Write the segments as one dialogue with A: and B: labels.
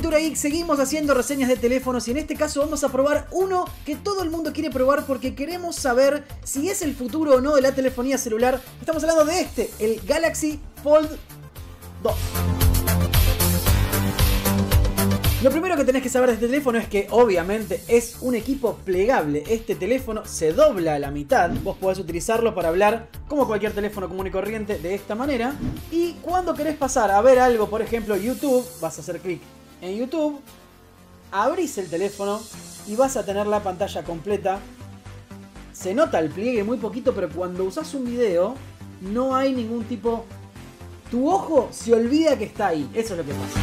A: Cultura Geek seguimos haciendo reseñas de teléfonos y en este caso vamos a probar uno que todo el mundo quiere probar porque queremos saber si es el futuro o no de la telefonía celular. Estamos hablando de este, el Galaxy Fold 2. Lo primero que tenés que saber de este teléfono es que obviamente es un equipo plegable. Este teléfono se dobla a la mitad. Vos podés utilizarlo para hablar como cualquier teléfono común y corriente de esta manera. Y cuando querés pasar a ver algo, por ejemplo YouTube, vas a hacer clic en YouTube, abrís el teléfono y vas a tener la pantalla completa. Se nota el pliegue muy poquito, pero cuando usás un video no hay ningún tipo... Tu ojo se olvida que está ahí. Eso es lo que pasa.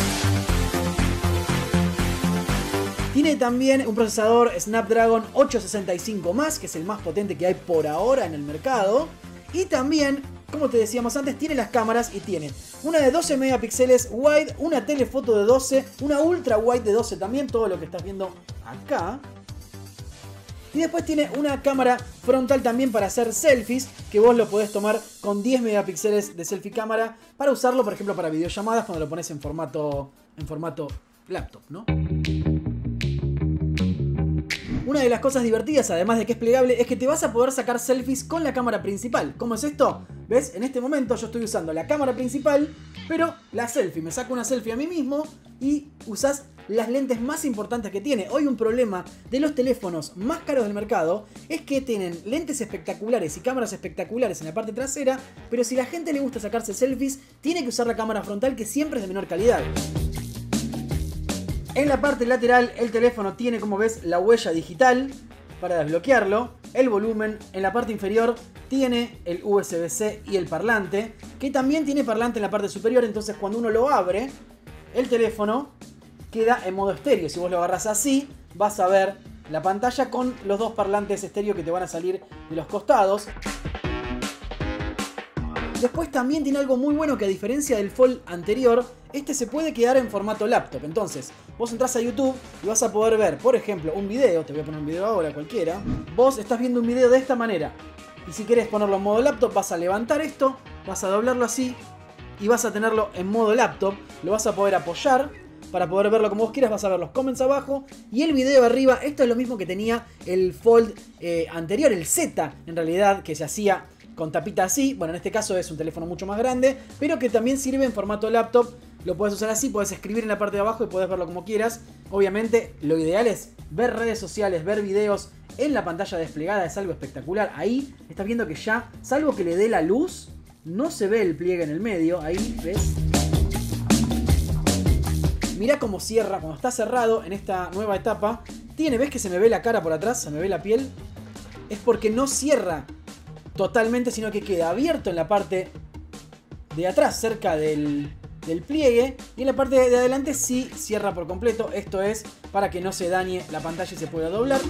A: Tiene también un procesador Snapdragon 865+, que es el más potente que hay por ahora en el mercado. Y también, como te decíamos antes, tiene las cámaras y tiene una de 12 megapíxeles wide, una telefoto de 12, una ultra wide de 12 también, todo lo que estás viendo acá. Y después tiene una cámara frontal también para hacer selfies, que vos lo podés tomar con 10 megapíxeles de selfie cámara para usarlo, por ejemplo, para videollamadas cuando lo pones en formato laptop, ¿no? Una de las cosas divertidas, además de que es plegable, es que te vas a poder sacar selfies con la cámara principal. ¿Cómo es esto? ¿Ves? En este momento yo estoy usando la cámara principal, pero la selfie. Me saco una selfie a mí mismo y usás las lentes más importantes que tiene. Hoy un problema de los teléfonos más caros del mercado es que tienen lentes espectaculares y cámaras espectaculares en la parte trasera, pero si a la gente le gusta sacarse selfies, tiene que usar la cámara frontal, que siempre es de menor calidad. En la parte lateral el teléfono tiene, como ves, la huella digital para desbloquearlo, el volumen. En la parte inferior tiene el USB-C y el parlante, que también tiene parlante en la parte superior, entonces cuando uno lo abre, el teléfono queda en modo estéreo. Si vos lo agarrás así, vas a ver la pantalla con los dos parlantes estéreo que te van a salir de los costados. Después también tiene algo muy bueno, que a diferencia del Fold anterior, este se puede quedar en formato laptop. Entonces, vos entrás a YouTube y vas a poder ver, por ejemplo, un video. Te voy a poner un video ahora, cualquiera. Vos estás viendo un video de esta manera. Y si querés ponerlo en modo laptop, vas a levantar esto, vas a doblarlo así y vas a tenerlo en modo laptop. Lo vas a poder apoyar para poder verlo como vos quieras. Vas a ver los comments abajo y el video arriba. Esto es lo mismo que tenía el Fold anterior, el Z, en realidad, que se hacía con tapita así. Bueno, en este caso es un teléfono mucho más grande, pero que también sirve en formato laptop. Lo puedes usar así, puedes escribir en la parte de abajo y puedes verlo como quieras. Obviamente lo ideal es ver redes sociales, ver videos en la pantalla desplegada. Es algo espectacular. Ahí estás viendo que ya, salvo que le dé la luz, no se ve el pliegue en el medio. Ahí, ¿ves? Mirá cómo cierra cuando está cerrado en esta nueva etapa. ¿Ves que se me ve la cara por atrás? Se me ve la piel. Es porque no cierra totalmente, sino que queda abierto en la parte de atrás, cerca del pliegue, y en la parte de adelante sí cierra por completo. Esto es para que no se dañe la pantalla y se pueda doblar.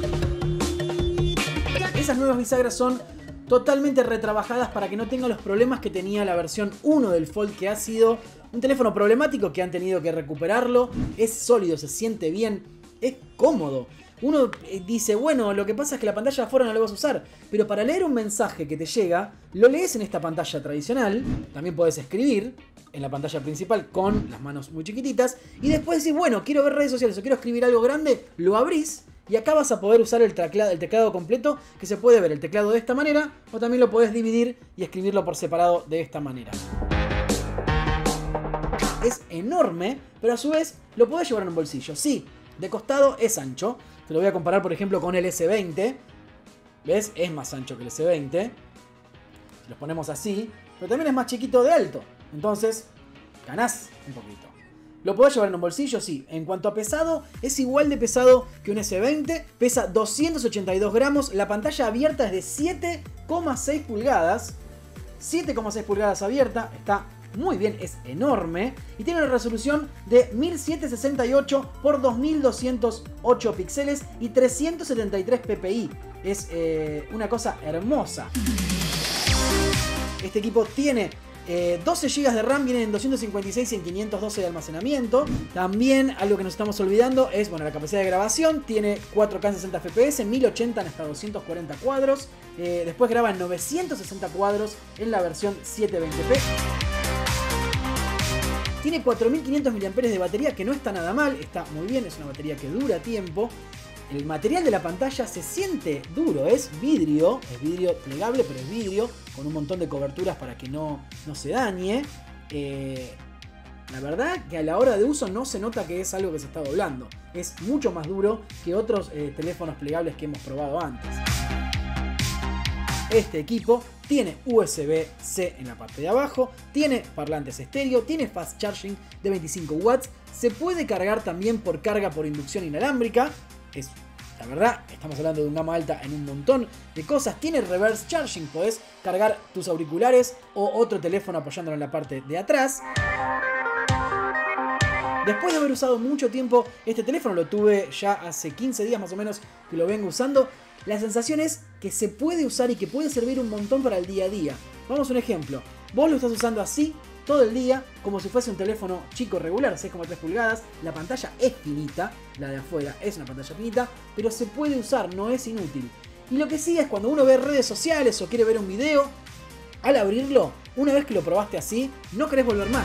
A: Esas nuevas bisagras son totalmente retrabajadas para que no tenga los problemas que tenía la versión 1 del Fold, que ha sido un teléfono problemático que han tenido que recuperarlo. Es sólido, se siente bien, es cómodo. Uno dice, bueno, lo que pasa es que la pantalla de afuera no la vas a usar, pero para leer un mensaje que te llega, lo lees en esta pantalla tradicional. También podés escribir en la pantalla principal con las manos muy chiquititas, y después decís, bueno, quiero ver redes sociales o quiero escribir algo grande, lo abrís y acá vas a poder usar el teclado completo, que se puede ver el teclado de esta manera, o también lo podés dividir y escribirlo por separado de esta manera. Es enorme, pero a su vez lo podés llevar en un bolsillo. Sí, de costado es ancho. Te lo voy a comparar, por ejemplo, con el S20. ¿Ves? Es más ancho que el S20. Los ponemos así. Pero también es más chiquito de alto. Entonces, ganás un poquito. ¿Lo podés llevar en un bolsillo? Sí. En cuanto a pesado, es igual de pesado que un S20. Pesa 282 gramos. La pantalla abierta es de 7,6 pulgadas. 7,6 pulgadas abierta. Está muy bien, es enorme. Y tiene una resolución de 1768 por 2208 píxeles y 373 ppi. Es una cosa hermosa. Este equipo tiene 12 GB de RAM, viene en 256 y en 512 de almacenamiento. También algo que nos estamos olvidando es, bueno, la capacidad de grabación. Tiene 4K en 60 fps, 1080 en hasta 240 cuadros. Después graba en 960 cuadros en la versión 720p. Tiene 4500 mAh de batería, que no está nada mal, está muy bien, es una batería que dura tiempo. El material de la pantalla se siente duro, es vidrio plegable, pero es vidrio, con un montón de coberturas para que no se dañe. La verdad que a la hora de uso no se nota que es algo que se está doblando. Es mucho más duro que otros teléfonos plegables que hemos probado antes. Este equipo tiene USB-C en la parte de abajo, tiene parlantes estéreo, tiene fast charging de 25 watts, se puede cargar también por carga por inducción inalámbrica. La verdad, estamos hablando de un gama alta en un montón de cosas. Tiene reverse charging, podés cargar tus auriculares o otro teléfono apoyándolo en la parte de atrás. Después de haber usado mucho tiempo este teléfono, lo tuve ya hace 15 días más o menos que lo vengo usando, la sensación es que se puede usar y que puede servir un montón para el día a día. Vamos a un ejemplo. Vos lo estás usando así todo el día, como si fuese un teléfono chico regular, 6,3 pulgadas. La pantalla es finita, la de afuera es una pantalla finita, pero se puede usar, no es inútil. Y lo que sí es cuando uno ve redes sociales o quiere ver un video, al abrirlo, una vez que lo probaste así, no querés volver más.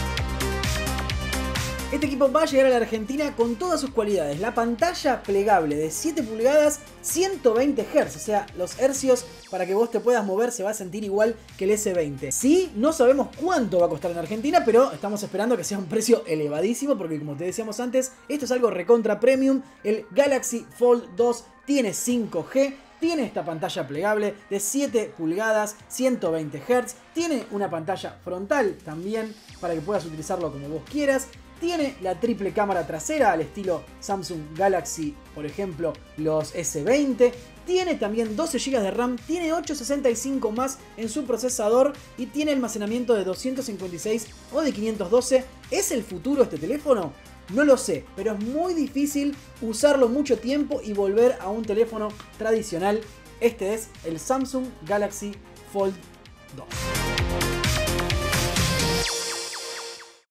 A: Este equipo va a llegar a la Argentina con todas sus cualidades. La pantalla plegable de 7 pulgadas, 120 Hz. O sea, los hercios para que vos te puedas mover se va a sentir igual que el S20. Sí, no sabemos cuánto va a costar en Argentina, pero estamos esperando que sea un precio elevadísimo, porque como te decíamos antes, esto es algo recontra premium. El Galaxy Fold 2 tiene 5G. Tiene esta pantalla plegable de 7 pulgadas, 120 Hz. Tiene una pantalla frontal también para que puedas utilizarlo como vos quieras. Tiene la triple cámara trasera al estilo Samsung Galaxy, por ejemplo, los S20. Tiene también 12 GB de RAM, tiene 865 más en su procesador y tiene almacenamiento de 256 o de 512. ¿Es el futuro este teléfono? No lo sé, pero es muy difícil usarlo mucho tiempo y volver a un teléfono tradicional. Este es el Samsung Galaxy Fold 2.